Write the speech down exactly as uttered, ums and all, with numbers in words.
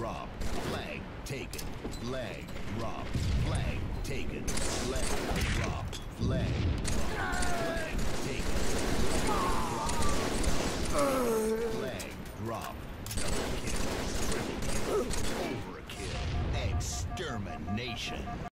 drop, flag taken, flag drop, flag taken, flag drop, flag drop, flag taken, flag drop, double kill, triple kill, overkill, extermination.